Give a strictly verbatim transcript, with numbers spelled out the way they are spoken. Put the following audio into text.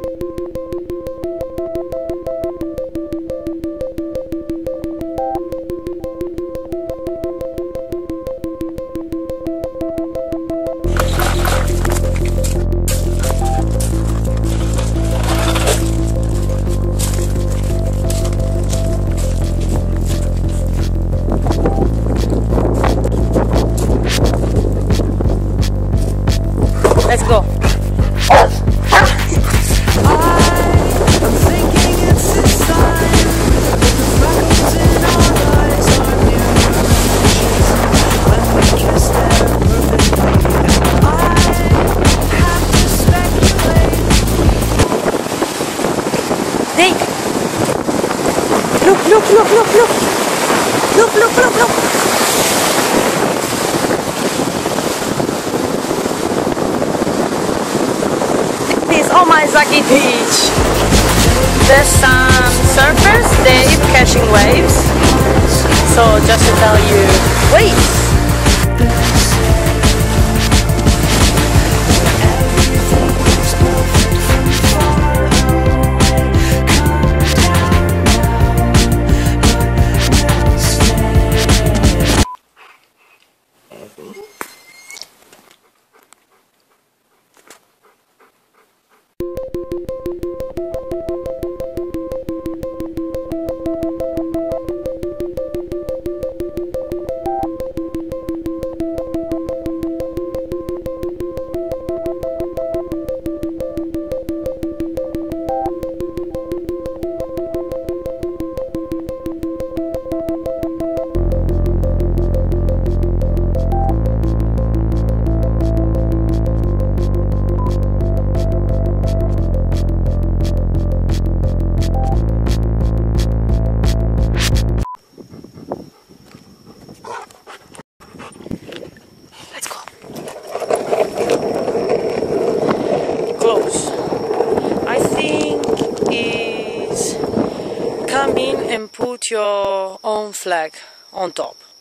Let's go. Nick! Look, look, look, look, look! Look, look, look, look! This Omaezaki beach. There's some surfers, they're even catching waves. So just to tell you, waves! Come in and put your own flag on top.